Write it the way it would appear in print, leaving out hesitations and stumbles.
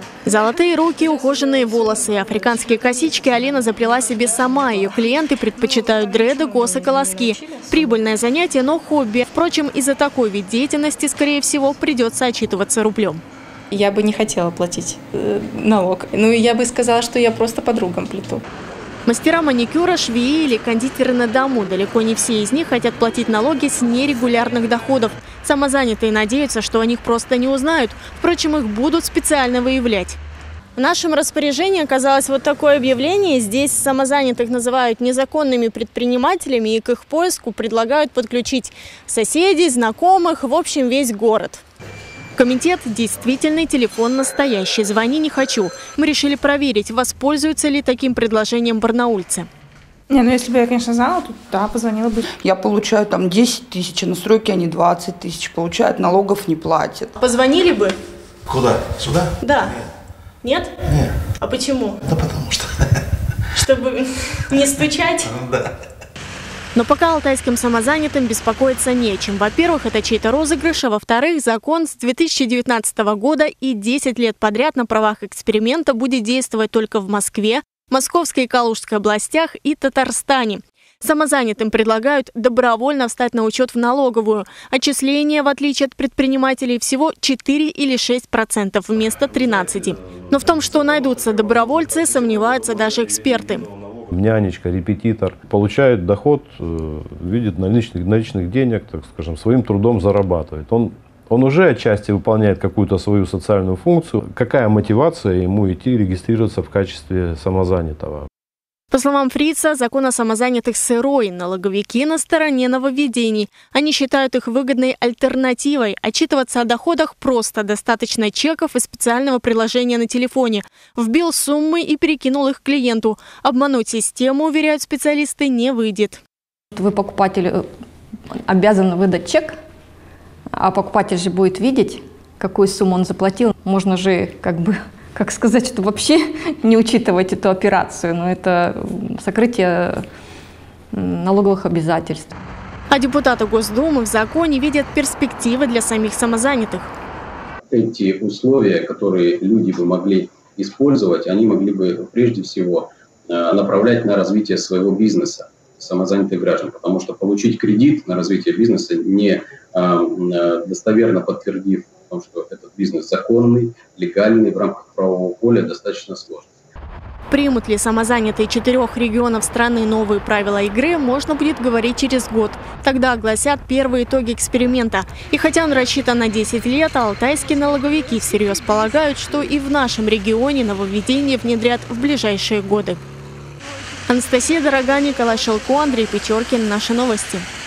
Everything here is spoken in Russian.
Золотые руки, ухоженные волосы и африканские косички Алина заплела себе сама. Ее клиенты предпочитают дреды, косы, колоски. Прибыльное занятие, но хобби. Впрочем, из-за такой вид деятельности, скорее всего, придется отчитываться рублем. Я бы не хотела платить налог. Я бы сказала, что я просто подругам плету. Мастера маникюра, швеи или кондитеры на дому. Далеко не все из них хотят платить налоги с нерегулярных доходов. Самозанятые надеются, что о них просто не узнают. Впрочем, их будут специально выявлять. В нашем распоряжении оказалось вот такое объявление. Здесь самозанятых называют незаконными предпринимателями и к их поиску предлагают подключить соседей, знакомых, в общем, весь город. Комитет действительный, телефон настоящий. Звони не хочу. Мы решили проверить, воспользуются ли таким предложением барнаульцы. Если бы я, конечно, знала, то да, позвонила бы. Я получаю там 10 тысяч, на стройке они 20 тысяч получают, налогов не платят. Позвонили бы? Куда? Сюда? Да. Нет? Нет. А почему? Да потому что. Чтобы не стучать? Да. Но пока алтайским самозанятым беспокоиться нечем. Во-первых, это чей-то розыгрыш, а во-вторых, закон с 2019 года и 10 лет подряд на правах эксперимента будет действовать только в Москве, Московской и Калужской областях и Татарстане. Самозанятым предлагают добровольно встать на учет в налоговую. Отчисления, в отличие от предпринимателей, всего 4 или 6% вместо 13%. Но в том, что найдутся добровольцы, сомневаются даже эксперты. Нянечка, репетитор получает доход в виде наличных денег, так скажем, своим трудом зарабатывает. Он уже отчасти выполняет какую-то свою социальную функцию. Какая мотивация ему идти регистрироваться в качестве самозанятого? По словам Фрица, закон о самозанятых сырой. Налоговики на стороне нововведений. Они считают их выгодной альтернативой. Отчитываться о доходах просто. Достаточно чеков и специального приложения на телефоне. Вбил суммы и перекинул их клиенту. Обмануть систему, уверяют специалисты, не выйдет. Вы, покупатель, обязан выдать чек, а покупатель же будет видеть, какую сумму он заплатил. Можно же как сказать, что вообще не учитывать эту операцию, но это сокрытие налоговых обязательств. А депутаты Госдумы в законе видят перспективы для самих самозанятых. Эти условия, которые люди бы могли использовать, они могли бы прежде всего направлять на развитие своего бизнеса, самозанятых граждан, потому что получить кредит на развитие бизнеса, не достоверно подтвердив, что этот бизнес законный, легальный, в рамках правового поля, достаточно сложно. Примут ли самозанятые 4 регионов страны новые правила игры, можно будет говорить через год. Тогда огласят первые итоги эксперимента. И хотя он рассчитан на 10 лет, алтайские налоговики всерьез полагают, что и в нашем регионе нововведения внедрят в ближайшие годы. Анастасия Дорога, Николай Шелко, Андрей Печоркин. Наши новости.